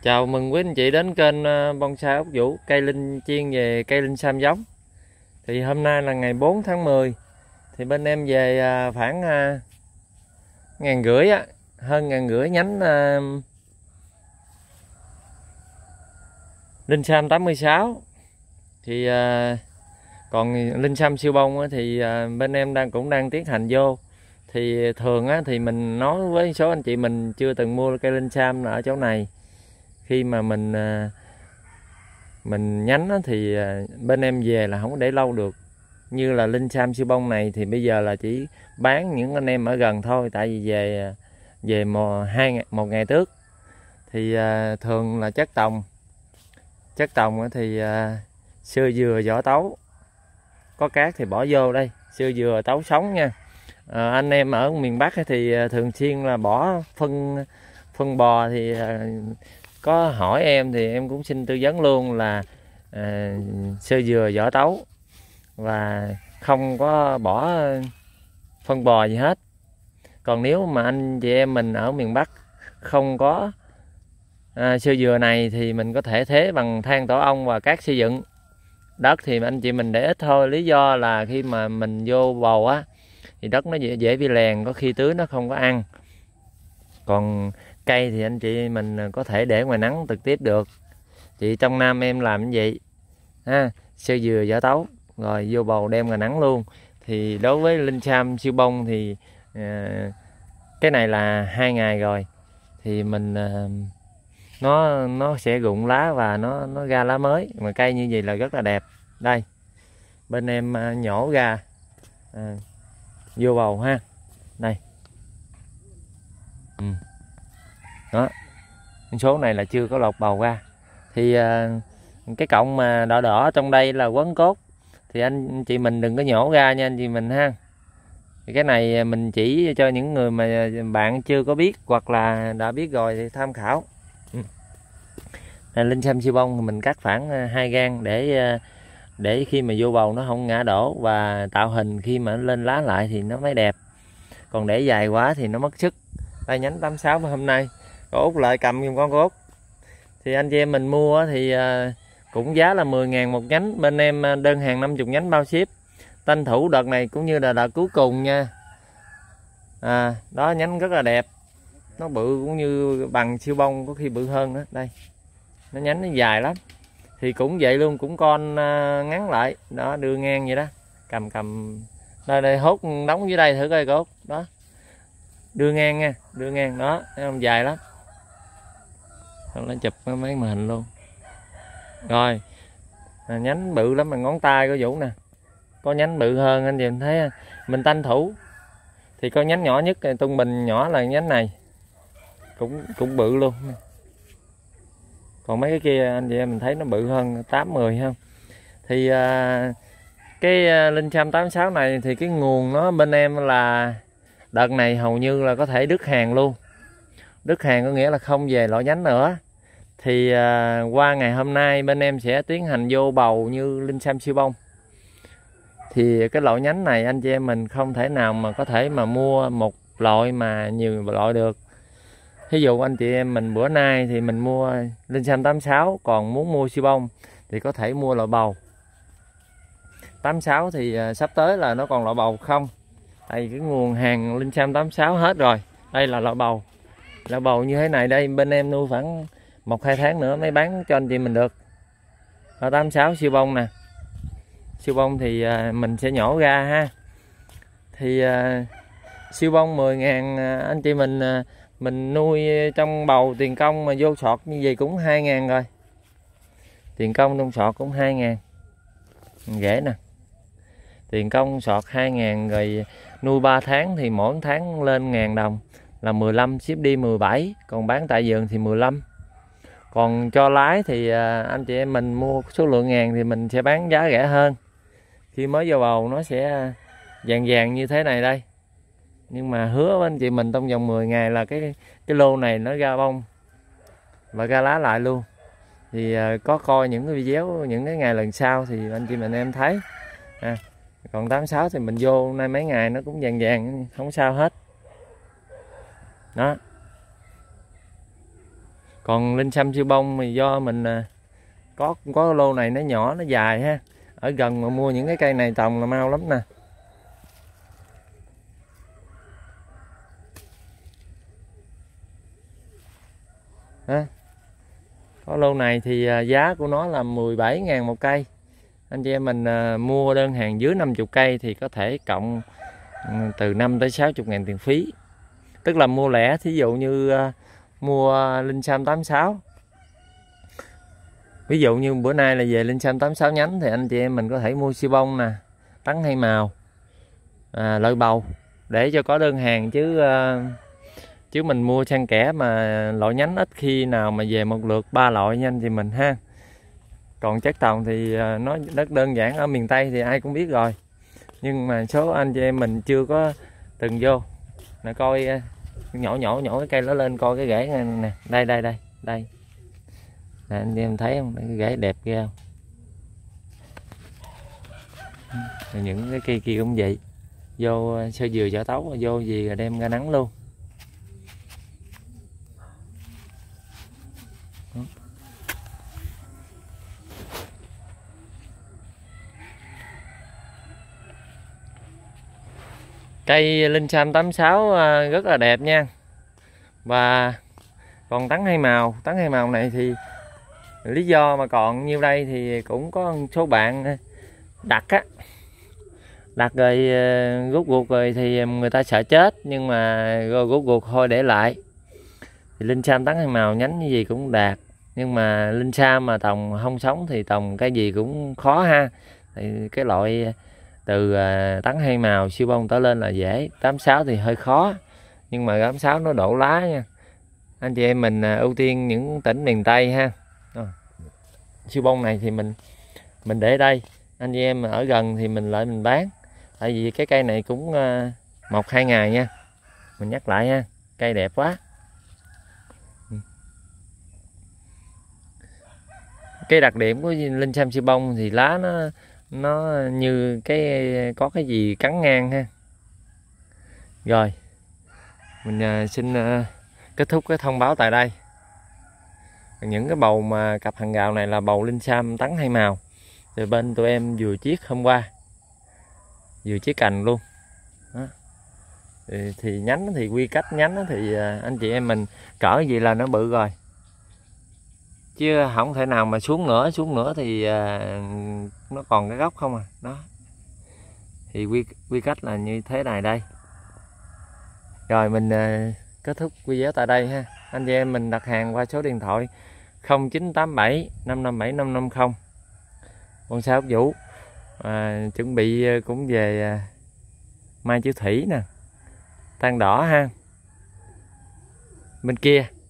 Chào mừng quý anh chị đến kênh Bonsai Ốc Vũ, cây linh chuyên về cây linh sam giống. Thì hôm nay là ngày 4 tháng 10. Thì bên em về khoảng 1.500 á, hơn 1.500 nhánh linh sam 86. Thì còn linh sam siêu bông thì bên em cũng đang tiến hành vô. Thì thường thì mình nói với số anh chị mình chưa từng mua cây linh sam ở chỗ này. Khi mà mình nhánh thì bên em về là không có để lâu được. Như là linh sam siêu bông này thì bây giờ là chỉ bán những anh em ở gần thôi, tại vì về một ngày trước thì thường là chất tòng thì sưa dừa vỏ tấu, có cát thì bỏ vô đây, sưa dừa tấu sống nha. Anh em ở miền Bắc thì thường xuyên là bỏ phân bò thì có hỏi em thì em cũng xin tư vấn luôn là sơ dừa vỏ tấu và không có bỏ phân bò gì hết. Còn nếu mà anh chị em mình ở miền Bắc không có sơ dừa này thì mình có thể thế bằng than tổ ong và cát xây dựng. Đất thì anh chị mình để ít thôi, lý do là khi mà mình vô bầu thì đất nó dễ bị lèn, có khi tưới nó không có ăn. Còn cây thì anh chị mình có thể để ngoài nắng trực tiếp được. Chị trong Nam em làm như vậy sơ dừa vỏ tấu rồi vô bầu đem ngoài nắng luôn. Thì đối với linh sam siêu bông thì cái này là 2 ngày rồi thì mình nó sẽ rụng lá và nó ra lá mới, mà cây như vậy là rất là đẹp. Đây bên em nhổ ra vô bầu ha, đây đó, số này là chưa có lột bầu ra. Thì cái cọng mà đỏ đỏ trong đây là quấn cốt, thì anh chị mình đừng có nhổ ra nha anh chị mình ha. Thì cái này mình chỉ cho những người mà bạn chưa có biết hoặc là đã biết rồi thì tham khảo. Linh sam siêu bông mình cắt khoảng 2 gang để khi mà vô bầu nó không ngã đổ và tạo hình khi mà lên lá lại thì nó mới đẹp. Còn để dài quá thì nó mất sức. Đây nhánh 86 hôm nay có Út lại cầm giùm con Út. Thì anh chị em mình mua thì cũng giá là 10.000 một nhánh. Bên em đơn hàng 50 nhánh bao ship. Tranh thủ đợt này cũng như là đợt cuối cùng nha. Đó, nhánh rất là đẹp. Nó bự cũng như bằng siêu bông, có khi bự hơn nữa. Đây, nó nhánh nó dài lắm. Thì cũng vậy luôn, cũng con ngắn lại. Đó, đưa ngang vậy đó. Cầm đây hốt đóng dưới đây thử coi Út. Đó, đưa ngang nha, đưa ngang đó, thấy không, dài lắm. Nó chụp mấy màn hình luôn. Rồi nhánh bự lắm, mà ngón tay của Vũ nè, có nhánh bự hơn anh chị em thấy. Mình tranh thủ thì có nhánh nhỏ nhất, trung bình nhỏ là nhánh này cũng bự luôn. Còn mấy cái kia anh chị em mình thấy nó bự hơn 8-10 không. Thì cái linh sam 86 này thì cái nguồn nó bên em là đợt này hầu như là có thể đứt hàng luôn. Đứt hàng có nghĩa là không về loại nhánh nữa. Thì qua ngày hôm nay bên em sẽ tiến hành vô bầu như linh sam siêu bông. Thì cái loại nhánh này anh chị em mình không thể nào mà có thể mà mua một loại mà nhiều loại được. Ví dụ anh chị em mình bữa nay thì mình mua linh sam 86, còn muốn mua siêu bông thì có thể mua loại bầu 86. Thì sắp tới là nó còn loại bầu không, tại vì cái nguồn hàng linh sam 86 hết rồi. Đây là loại bầu. Loại bầu như thế này đây, bên em nuôi khoảng 1-2 tháng nữa mới bán cho anh chị mình được. Ở 86 siêu bông nè. Siêu bông thì mình sẽ nhổ ra ha. Thì siêu bông 10.000 anh chị mình nuôi trong bầu, tiền công mà vô sọt như vậy cũng 2.000 rồi. Tiền công trong sọt cũng 2.000. Dễ nè. Tiền công sọt 2.000 rồi nuôi 3 tháng thì mỗi tháng lên 1.000 đồng là 15, ship đi 17, còn bán tại vườn thì 15. Còn cho lái thì anh chị em mình mua số lượng ngàn thì mình sẽ bán giá rẻ hơn. Khi mới vào bầu nó sẽ vàng vàng như thế này đây. Nhưng mà hứa với anh chị mình trong vòng 10 ngày là cái lô này nó ra bông và ra lá lại luôn. Thì có coi những cái video những cái ngày lần sau thì anh chị mình em thấy. Còn 86 thì mình vô nay mấy ngày nó cũng vàng vàng, không sao hết. Đó. Còn linh sâm siêu bông thì do mình có lô này nó nhỏ nó dài ha, ở gần mà mua những cái cây này trồng là mau lắm nè. Ha. Có lô này thì giá của nó là 17.000 một cây. Anh chị em mình mua đơn hàng dưới 50 cây thì có thể cộng từ 5 tới 60.000 tiền phí. Tức là mua lẻ, thí dụ như mua linh sâm 86. Ví dụ như bữa nay là về linh sâm 86 nhánh thì anh chị em mình có thể mua siêu bông nè, tắn hay màu, lợi bầu để cho có đơn hàng, chứ mình mua xăng kẽ mà loại nhánh ít khi nào mà về một lượt 3 loại nha anh chị mình ha. Còn chất trồng thì nó rất đơn giản, ở miền Tây thì ai cũng biết rồi, nhưng mà số anh chị em mình chưa có từng vô nè, coi nhỏ cái cây nó lên, coi cái rễ này nè, đây nè, anh chị em thấy không, cái rễ đẹp ghê không. Những cái cây kia cũng vậy, vô sơ dừa chợ tấu vô gì rồi đem ra nắng luôn. Cây linh sâm 86 rất là đẹp nha. Và còn tắn hay màu này thì lý do mà còn nhiêu đây thì cũng có số bạn đặt rồi rút ruột rồi thì người ta sợ chết, nhưng mà rồi rút ruột thôi để lại. Thì linh sâm tắn hay màu nhánh như gì cũng đạt, nhưng mà linh sâm mà trồng không sống thì trồng cái gì cũng khó ha. Thì cái loại từ tắn hay màu siêu bông trở lên là dễ, 86 thì hơi khó, nhưng mà 86 nó đổ lá nha. Anh chị em mình ưu tiên những tỉnh miền Tây ha. Siêu bông này thì mình để đây, anh chị em ở gần thì mình lại mình bán, tại vì cái cây này cũng 1-2 ngày nha, mình nhắc lại ha, cây đẹp quá. Cái đặc điểm của linh sâm siêu bông thì lá nó như có cái gì cắn ngang ha. Rồi mình xin kết thúc cái thông báo tại đây. Những cái bầu mà cặp hàng gạo này là bầu linh sâm tắn hay màu, từ bên tụi em vừa chiết hôm qua, vừa chiết cành luôn đó. Thì nhánh thì quy cách nhánh thì anh chị em mình cỡ gì là nó bự rồi, chứ không thể nào mà xuống nữa thì nó còn cái gốc không à đó. Thì quy cách là như thế này đây. Rồi mình kết thúc video tại đây ha. Anh chị em mình đặt hàng qua số điện thoại 0987 557 550. Bonsai Úc Vũ chuẩn bị cũng về mai chữ thủy nè, than đỏ ha. Bên kia